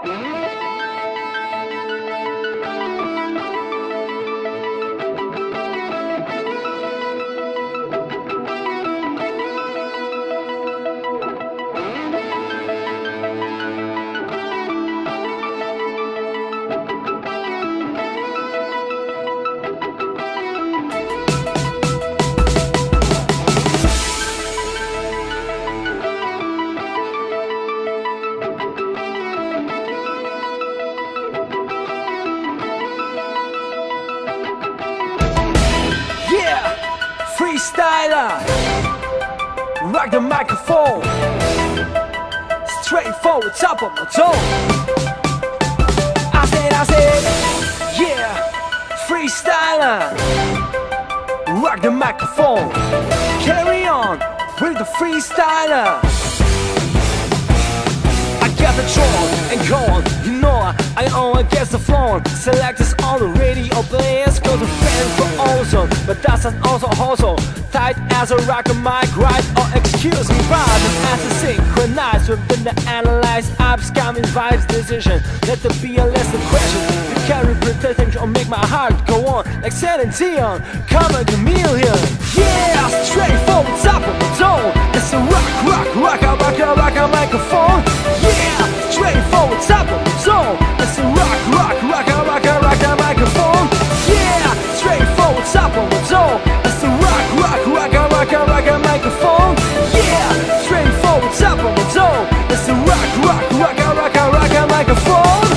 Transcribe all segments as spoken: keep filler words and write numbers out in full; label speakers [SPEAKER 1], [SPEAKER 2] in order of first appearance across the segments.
[SPEAKER 1] Freestyler, rock the microphone, straight forward, top of my toe. I said, I said, yeah, freestyler, rock the microphone, carry on with the freestyler. I got the throne and go on, you know I, I own against the floor. Selectors on the radio players, go to fan for ozone, but that's not also also tight as a rocket mic, right? Or excuse me, rather as a synchronized within the analyzed upcoming vibes decision. Let there be a lesson question. You carry pretending or make my heart go on like Celine Dion, come a chameleon. Yeah, straight forward, top of the dome. It's a rock, rock, rock, a rock, a rock, a microphone. Yeah, straight forward, top of the dome. It's a rock, rock, rock, a rock, a rock, a microphone. Yeah, straight forward, top of the dome. It's a rock, rock, rock, a rock, a rock, a microphone. Yeah, straight forward, top of the dome. It's a rock, rock, rock, a rock, a rock, a microphone.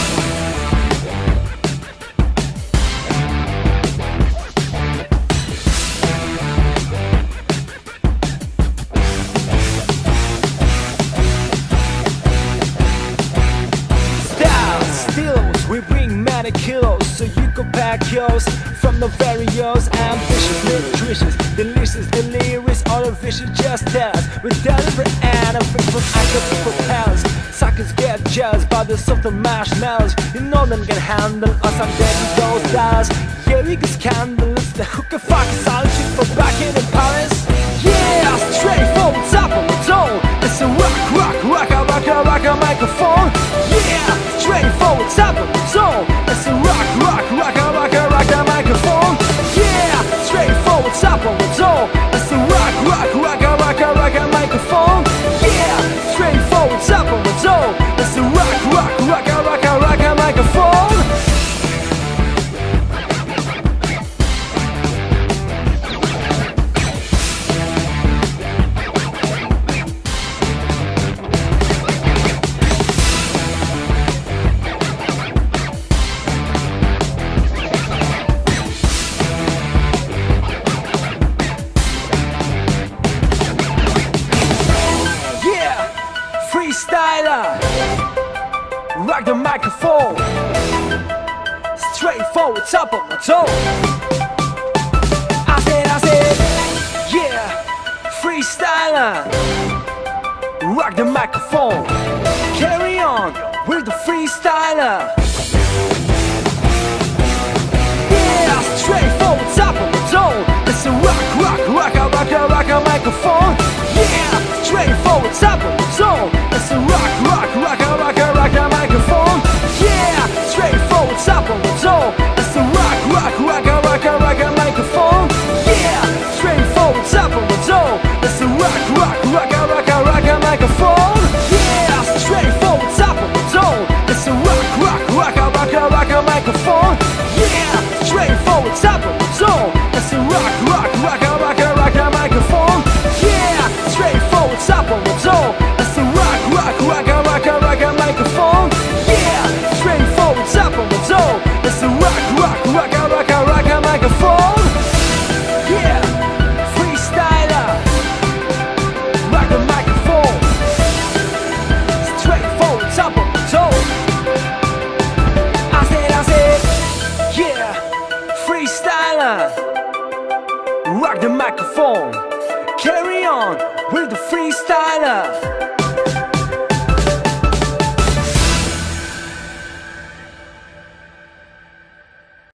[SPEAKER 1] We bring many kilos, so you can pack yours from the various ambitious, nutritious, delicious, delirious, all the vicious just tell us. We deliver anything from active propellers. Suckers get jealous by the soft marshmallows. You know them can handle us, I'm dead with those dollars. Yeah, we can scandalous, the hooker fucking solitude for back in the palace. Yeah, straight forward, top of the dome. It's a rock, rock, rock, a rock, a rock, a microphone. Yeah, straight forward, top of the dome. It's a rock, rock, rock, a rock, a rock, a microphone. Yeah, straight forward, top of the dome. It's a rock, rock, rock, a rock, a rock, a microphone. Yeah, straight forward, top of the dome. It's a rock, rock, rock, a rock, a rock, a microphone. Freestyler, rock the microphone, straight forward, top of my toe. I said, I said, yeah, freestyler, rock the microphone, carry on with the freestyler. Yeah, straight forward, top of the toe. It's a rock, rock, rock, a rock, a rock, a microphone. Yeah, straight forward, top of the dome. It's a rock, rock, rock, a rock, a rock, a microphone. Yeah, straight forward, top of the dome. It's a rock, rock, rock, a rock, a rock, a microphone. Yeah, straight forward, top of the dome. It's a rock, rock, rock, a rock, a rock, a microphone. Yeah, straight forward, top of the dome. It's a rock, rock, rock, a rock, a rock, a microphone. Yeah, straight forward, top of the dome. It's a rock, rock, rock, a rock, a rock, a microphone. Yeah, straight forward, top of the dome. It's a rock, rock, rock, a rock, a rock, a microphone. Yeah, straight forward, top of the dome. It's a rock, rock, rock, a rock, a rock, a microphone. Yeah, freestyler, rock the microphone, straight forward, top of the dome. I said, I said, yeah, freestyler, rock the microphone, carry on with the freestyler.